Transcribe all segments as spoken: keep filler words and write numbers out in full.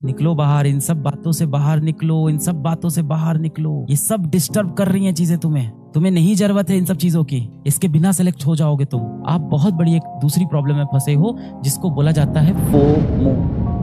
निकलो बाहर, इन सब बातों से बाहर निकलो, इन सब बातों से बाहर निकलो। ये सब डिस्टर्ब कर रही हैं चीजें तुम्हें, तुम्हें नहीं जरूरत है इन सब चीजों की। इसके बिना सेलेक्ट हो जाओगे तुम। आप बहुत बड़ी एक दूसरी प्रॉब्लम में फंसे हो जिसको बोला जाता है फोमो।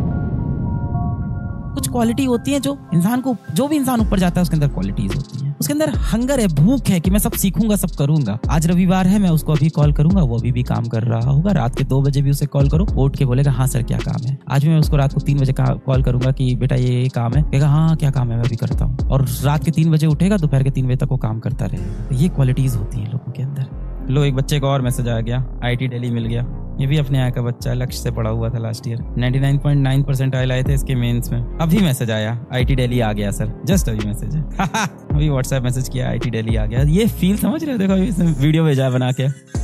कुछ क्वालिटी होती है जो इंसान को, जो भी इंसान ऊपर जाता है उसके अंदर क्वालिटीज होती हैं। उसके अंदर हंगर है, भूख है कि मैं सब सीखूंगा, सब करूंगा। आज रविवार है, मैं उसको अभी कॉल करूंगा, वो अभी भी काम कर रहा होगा। रात के दो बजे भी उसे कॉल करो, उठ के बोलेगा हाँ सर क्या काम है। आज मैं उसको रात को तीन बजे कॉल करूंगा कि बेटा ये काम है, कहेगा हाँ क्या काम है मैं अभी करता हूँ। और रात के तीन बजे उठेगा, दोपहर के तीन बजे तक वो काम करता रहेगा। ये क्वालिटीज होती है लोगों के अंदर। लो, एक बच्चे को और मैसेज आ गया, आईटी दिल्ली मिल गया। ये भी अपने यहाँ का बच्चा है, लक्ष्य से पढ़ा हुआ था लास्ट ईयर। निन्यानवे पॉइंट नौ परसेंट आए लाए थे इसके मेंस में। अभी मैसेज आया, आईटी दिल्ली आ गया सर, जस्ट अभी मैसेज है। अभी व्हाट्सएप मैसेज किया, आईटी दिल्ली आ गया। ये फील समझ रहे हो? देखो इसने वीडियो भेजा है बना के।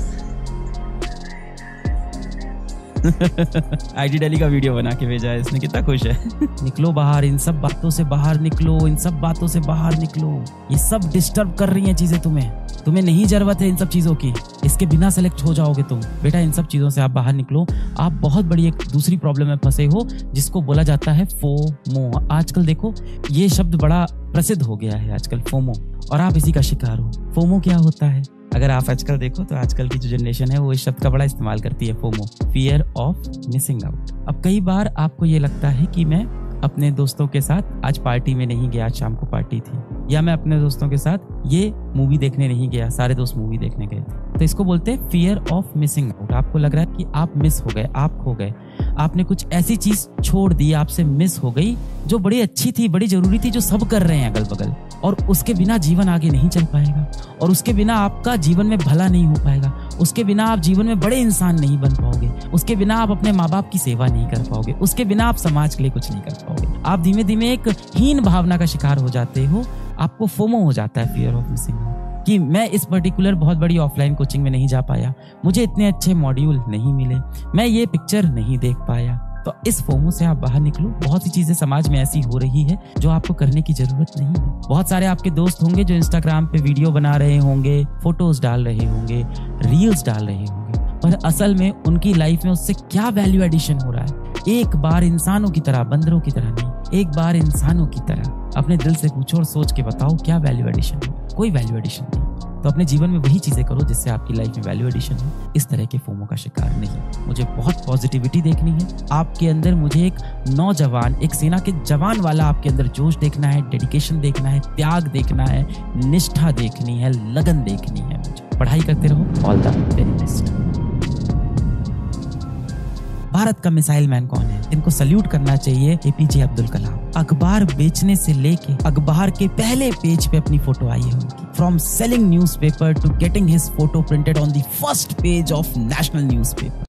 आईटी दिल्ली का वीडियो बना के भेजा है इसने, कितना खुश है। निकलो बाहर, इन सब बातों से बाहर निकलो, इन सब बातों से बाहर निकलो। ये सब डिस्टर्ब कर रही हैं चीजें तुम्हें, तुम्हें नहीं जरूरत है इन सब चीजों की। इसके बिना सेलेक्ट हो जाओगे तुम। बेटा इन सब चीजों से आप बाहर निकलो। आप बहुत बड़ी एक दूसरी प्रॉब्लम में फंसे हो जिसको बोला जाता है फोमो। आजकल देखो ये शब्द बड़ा प्रसिद्ध हो गया है आजकल, फोमो, और आप इसी का शिकार हो। फोमो क्या होता है? अगर आप आजकल देखो तो आजकल की जो जनरेशन है वो इस शब्द का बड़ा इस्तेमाल करती है, FOMO, fear of missing out. अब कई बार आपको ये लगता है कि मैं अपने दोस्तों के साथ आज पार्टी में नहीं गया, आज शाम को पार्टी थी, या मैं अपने दोस्तों के साथ ये मूवी देखने नहीं गया, सारे दोस्त मूवी देखने गए थे। तो इसको बोलते हैं फियर ऑफ मिसिंग आउट। आपको लग रहा है कि आप मिस हो गए, आप खो गए, आपने कुछ ऐसी चीज छोड़ दी, आपसे मिस हो गई जो बड़ी अच्छी थी, बड़ी जरूरी थी, जो सब कर रहे हैं अगल बगल, और उसके बिना जीवन आगे नहीं चल पाएगा, और उसके बिना आपका जीवन में भला नहीं हो पाएगा, उसके बिना आप जीवन में बड़े इंसान नहीं बन पाओगे, उसके बिना आप अपने माँ बाप की सेवा नहीं कर पाओगे, उसके बिना आप समाज के लिए कुछ नहीं कर पाओगे। आप धीमे धीमे एक हीन भावना का शिकार हो जाते हो। आपको फोमो हो जाता है, फियर ऑफ मिसिंग आउट, कि मैं इस पर्टिकुलर बहुत बड़ी ऑफलाइन कोचिंग में नहीं जा पाया, मुझे इतने अच्छे मॉड्यूल नहीं मिले, मैं ये पिक्चर नहीं देख पाया। तो इस फोमो से आप बाहर निकलो। बहुत सी चीजें समाज में ऐसी हो रही है जो आपको करने की जरूरत नहीं है। बहुत सारे आपके दोस्त होंगे जो इंस्टाग्राम पे वीडियो बना रहे होंगे, फोटोज डाल रहे होंगे, रील्स डाल रहे होंगे, पर असल में उनकी लाइफ में उससे क्या वैल्यू एडिशन हो रहा है? एक बार इंसानों की तरह, बंदरों की तरह नहीं, एक बार इंसानों की तरह अपने दिल से पूछो और सोच के बताओ क्या वैल्यू एडिशन है? कोई वैल्यू एडिशन नहीं। तो अपने जीवन में वही चीजें करो जिससे आपकी लाइफ में वैल्यू एडिशन हो। इस तरह के फोमो का शिकार नहीं। मुझे बहुत पॉजिटिविटी देखनी है आपके अंदर। मुझे एक नौजवान, एक सेना के जवान वाला आपके अंदर जोश देखना है, डेडिकेशन देखना है, त्याग देखना है, निष्ठा देखनी है, लगन देखनी है। मुझे पढ़ाई करते रहो। All the very best. Bharat का मिसाइल मैन कौन है? इनको सल्यूट करना चाहिए, एपीजे अब्दुल कलाम। अखबार बेचने से लेके अखबार के पहले पेज पे अपनी फोटो आई है उनकी। From selling newspaper to getting his photo printed on the first page of national newspaper.